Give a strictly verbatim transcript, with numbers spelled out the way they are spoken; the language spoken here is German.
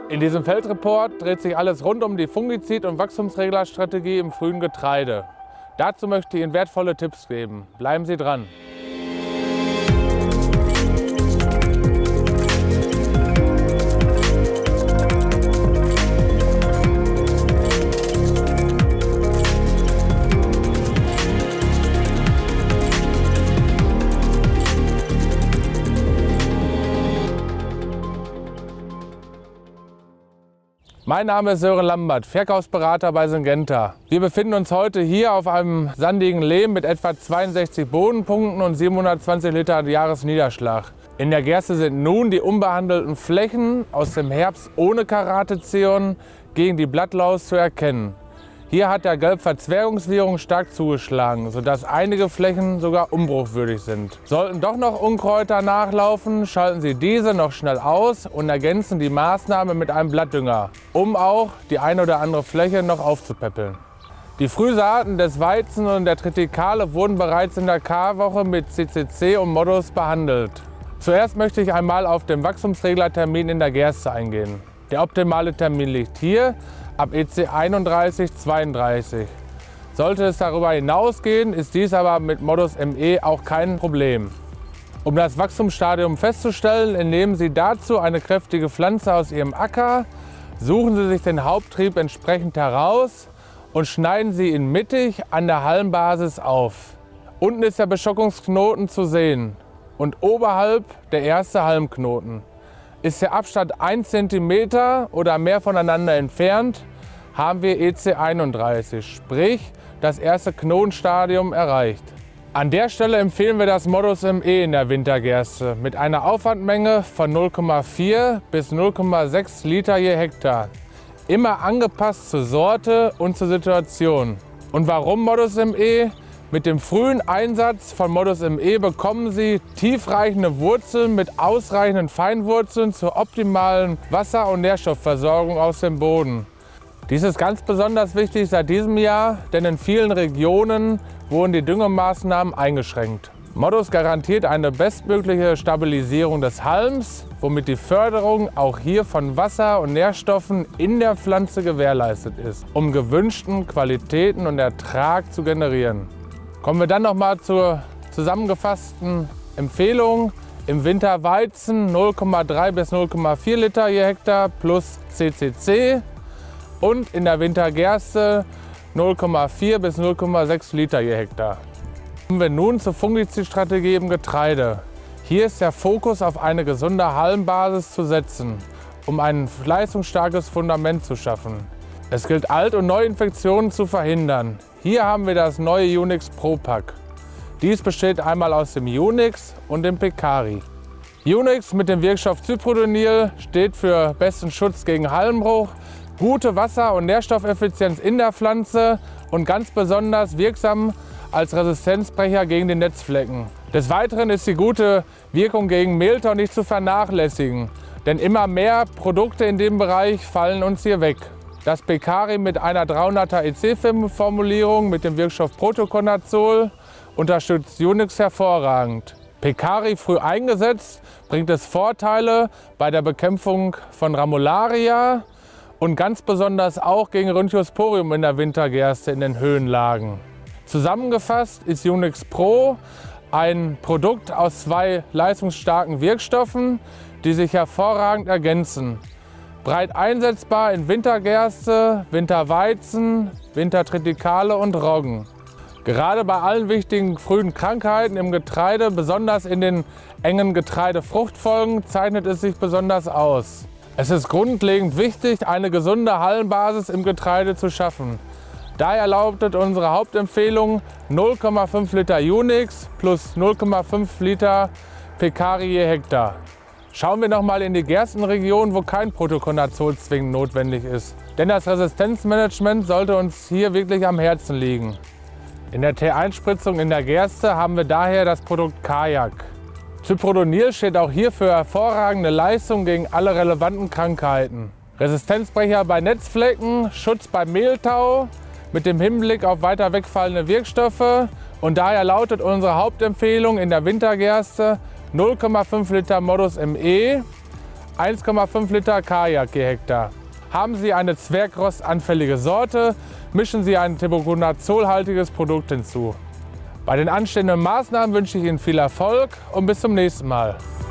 In diesem Feldreport dreht sich alles rund um die Fungizid- und Wachstumsreglerstrategie im frühen Getreide. Dazu möchte ich Ihnen wertvolle Tipps geben. Bleiben Sie dran! Mein Name ist Sören Lambert, Verkaufsberater bei Syngenta. Wir befinden uns heute hier auf einem sandigen Lehm mit etwa zweiundsechzig Bodenpunkten und siebenhundertzwanzig Liter Jahresniederschlag. In der Gerste sind nun die unbehandelten Flächen aus dem Herbst ohne Karatezeon gegen die Blattlaus zu erkennen. Hier hat der Gelbverzwergungsvirus stark zugeschlagen, sodass einige Flächen sogar umbruchwürdig sind. Sollten doch noch Unkräuter nachlaufen, schalten Sie diese noch schnell aus und ergänzen die Maßnahme mit einem Blattdünger, um auch die eine oder andere Fläche noch aufzupäppeln. Die Frühsaaten des Weizen und der Tritikale wurden bereits in der Karwoche mit C C C und Modus behandelt. Zuerst möchte ich einmal auf den Wachstumsreglertermin in der Gerste eingehen. Der optimale Termin liegt hier ab E C einunddreißig zweiunddreißig. Sollte es darüber hinausgehen, ist dies aber mit Modus M E auch kein Problem. Um das Wachstumsstadium festzustellen, entnehmen Sie dazu eine kräftige Pflanze aus Ihrem Acker, suchen Sie sich den Haupttrieb entsprechend heraus und schneiden Sie ihn mittig an der Halmbasis auf. Unten ist der Beschockungsknoten zu sehen und oberhalb der erste Halmknoten. Ist der Abstand ein Zentimeter oder mehr voneinander entfernt, haben wir E C einunddreißig, sprich das erste Knotenstadium erreicht. An der Stelle empfehlen wir das Modus M E in der Wintergerste mit einer Aufwandmenge von null Komma vier bis null Komma sechs Liter je Hektar. Immer angepasst zur Sorte und zur Situation. Und warum Modus M E? Mit dem frühen Einsatz von Modus M E bekommen Sie tiefreichende Wurzeln mit ausreichenden Feinwurzeln zur optimalen Wasser- und Nährstoffversorgung aus dem Boden. Dies ist ganz besonders wichtig seit diesem Jahr, denn in vielen Regionen wurden die Düngemaßnahmen eingeschränkt. Modus garantiert eine bestmögliche Stabilisierung des Halms, womit die Förderung auch hier von Wasser und Nährstoffen in der Pflanze gewährleistet ist, um gewünschten Qualitäten und Ertrag zu generieren. Kommen wir dann noch mal zur zusammengefassten Empfehlung. Im Winter Weizen null Komma drei bis null Komma vier Liter je Hektar plus C C C und in der Wintergerste null Komma vier bis null Komma sechs Liter je Hektar. Kommen wir nun zur Fungizidstrategie im Getreide. Hier ist der Fokus auf eine gesunde Halmbasis zu setzen, um ein leistungsstarkes Fundament zu schaffen. Es gilt, Alt- und Neuinfektionen zu verhindern. Hier haben wir das neue Unix Pro Pack. Dies besteht einmal aus dem Unix und dem Pecari. Unix mit dem Wirkstoff Cyprodonil steht für besten Schutz gegen Halmbruch, gute Wasser- und Nährstoffeffizienz in der Pflanze und ganz besonders wirksam als Resistenzbrecher gegen die Netzflecken. Des Weiteren ist die gute Wirkung gegen Mehltau nicht zu vernachlässigen, denn immer mehr Produkte in dem Bereich fallen uns hier weg. Das Pecari mit einer dreihunderter E C-Formulierung mit dem Wirkstoff Protoconazol unterstützt Unix hervorragend. Pecari früh eingesetzt bringt es Vorteile bei der Bekämpfung von Ramularia und ganz besonders auch gegen Rhynchosporium in der Wintergerste in den Höhenlagen. Zusammengefasst ist Unix Pro ein Produkt aus zwei leistungsstarken Wirkstoffen, die sich hervorragend ergänzen. Breit einsetzbar in Wintergerste, Winterweizen, Wintertritikale und Roggen. Gerade bei allen wichtigen frühen Krankheiten im Getreide, besonders in den engen Getreidefruchtfolgen, zeichnet es sich besonders aus. Es ist grundlegend wichtig, eine gesunde Hallenbasis im Getreide zu schaffen. Daher lautet unsere Hauptempfehlung null Komma fünf Liter Unix plus null Komma fünf Liter Pecari je Hektar. Schauen wir noch mal in die Gerstenregion, wo kein Protoconazol zwingend notwendig ist. Denn das Resistenzmanagement sollte uns hier wirklich am Herzen liegen. In der T-Einspritzung in der Gerste haben wir daher das Produkt Kajak. Cyprodonil steht auch hier für hervorragende Leistung gegen alle relevanten Krankheiten. Resistenzbrecher bei Netzflecken, Schutz bei Mehltau mit dem Hinblick auf weiter wegfallende Wirkstoffe. Und daher lautet unsere Hauptempfehlung in der Wintergerste null Komma fünf Liter Modus M E eins Komma fünf Liter Kajak je Hektar. Haben Sie eine zwergrostanfällige Sorte, mischen Sie ein Thiboconazol-haltiges Produkt hinzu. Bei den anstehenden Maßnahmen wünsche ich Ihnen viel Erfolg und bis zum nächsten Mal.